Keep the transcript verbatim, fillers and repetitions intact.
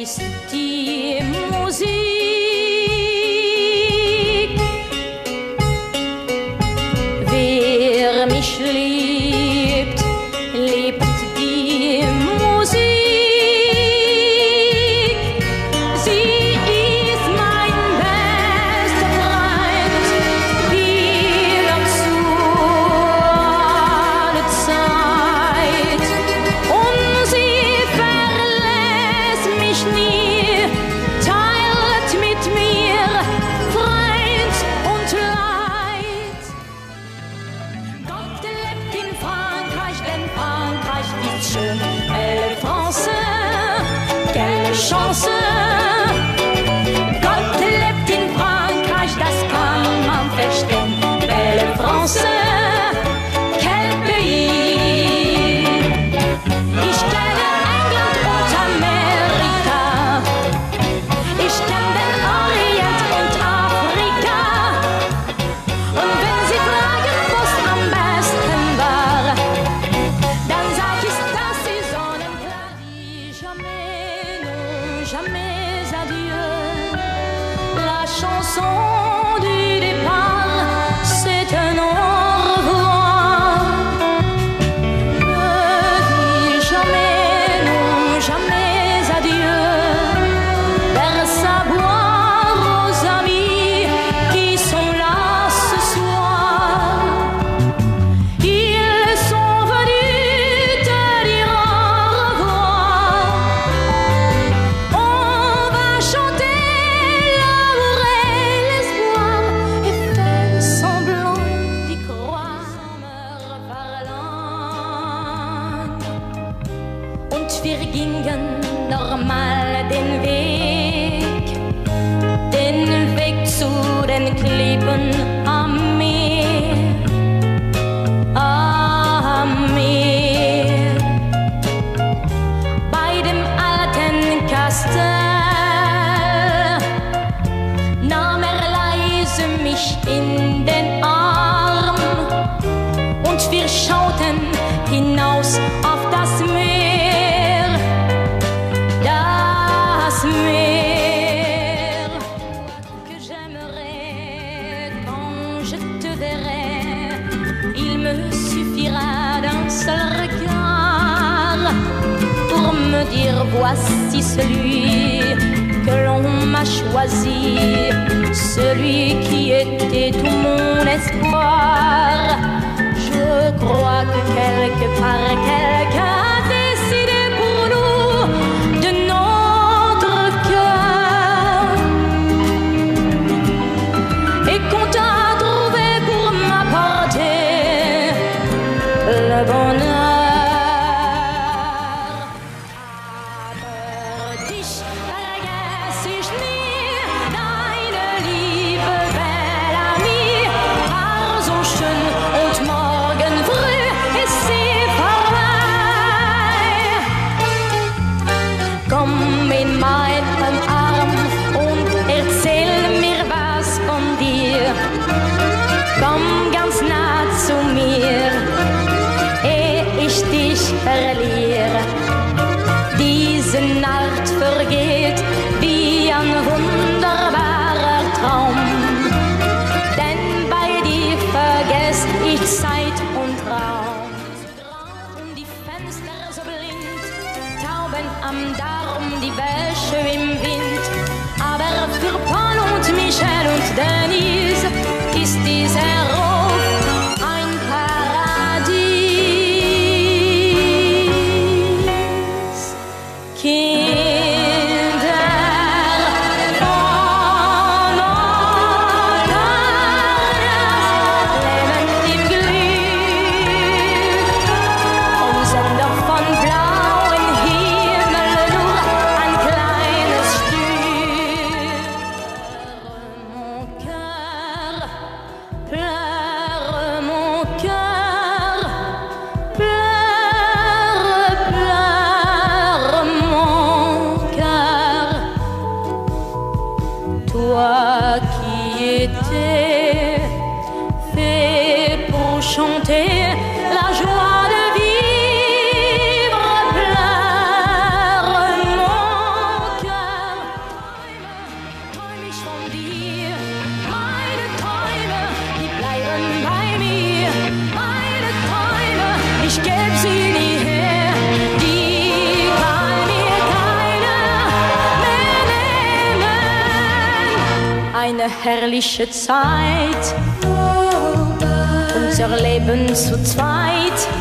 ist die Musik. Wer mich liebt, liebt die Musik. Sie ist mein bester Freund, wie noch zu aller Zeit. Und sie verlässt mich nie, teilt mit mir Freund und Leid. Gott lebt in Frankreich, denn Frankreich ist schön. Elle France, quelle chance. Gott lebt in Frankreich, das kann man verstehen. Belle France, quel pays. Ich kenne England und Amerika, ich kenne den Orient und Afrika. Und wenn Sie fragen, was am besten war, dann sag ich, dass sie sonnenklar. Dis jamais, non, jamais adieu. La chanson du départ, c'est un au revoir. Ne dis jamais, non, jamais adieu. Verse à boire aux amis qui sont là ce soir. Ils sont venus te dire au revoir. On va chanter l'amour et l'espoir et faire semblant d'y croire. Und wir gingen normal den Weg, den Weg zu den Klippen am Meer, am Meer. Bei dem alten Kastell nahm er leise mich in den Arm und wir schauten hinaus auf das Meer, das Meer. Que j'aimerais quand je te verrai, il me suffira d'un seul regard pour me dire voici celui que l'on m'a choisi, celui qui était tout mon espoir. Je crois que quelque part quelqu'un a décidé pour nous de notre cœur et qu'on t'a trouvé pour m'apporter le bonheur. Aber dich vergess ich nie, deine Liebe, belle Amie, war so schön und morgen früh ist sie vorbei. Komm in meinen Arm und erzähl mir was von dir. Komm ganz nah zu mir, ehe ich dich verliere. Diese Nacht vergeht wie ein wunderbarer Traum, denn bei dir vergess ich Zeit und Raum. Um die Fenster so blind, Tauben am Darm, die Wäsche im Wind. Aber für Paul und Michel und Denise ist dieser Hof ein Paradies. Kinder von Montparnasse leben im Glück und sind doch von blauen Himmel nur ein kleines Stück. Mon cœur pleure. eine herrliche Zeit. Unser Leben zu zweit.